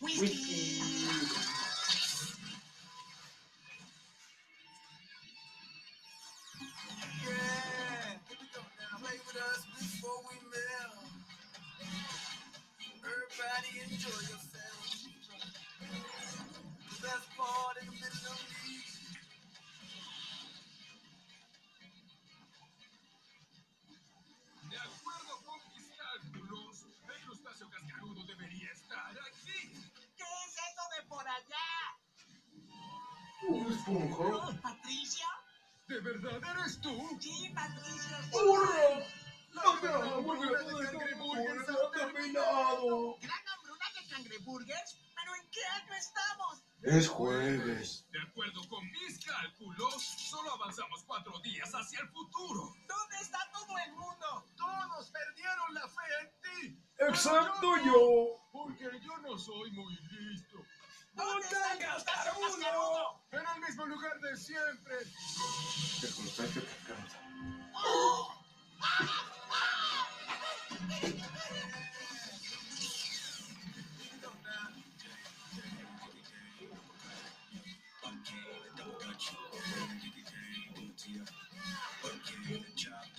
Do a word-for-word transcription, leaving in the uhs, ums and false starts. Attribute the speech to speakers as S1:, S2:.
S1: Whisky.
S2: Yeah, play with us before we melt. Everybody enjoy yourself. The best part in the middle of me.
S3: De acuerdo con mis cálculos, el crustáceo cascarudo debería estar aquí.
S4: ¿Qué es eso de por allá?
S1: Un esponja.
S4: ¿Patricia?
S3: ¿De verdad eres tú?
S4: Sí, Patricia.
S1: ¡Hurra!
S3: La
S1: ¡La
S3: gran
S1: gran
S3: hambruna
S1: hamburguesa
S3: de
S1: de
S3: cangreburgers
S1: cangreburgers
S3: ha
S1: ha terminado!
S4: ¿Gran hambruna de cangreburgers? ¿Pero en qué año estamos?
S1: Es jueves.
S3: De acuerdo con mis cálculos, solo avanzamos cuatro días hacia el futuro.
S4: ¿Dónde está todo el mundo?
S3: Todos perdieron la fe en ti.
S1: ¡Excepto
S3: Pero
S1: yo!
S3: Porque yo no soy muy listo.
S4: ¿Dónde está el crustáceo cascarudo?
S3: En el mismo lugar de siempre.
S1: El crustáceo que canta.
S2: Okay, the double dutch. Okay, the chop.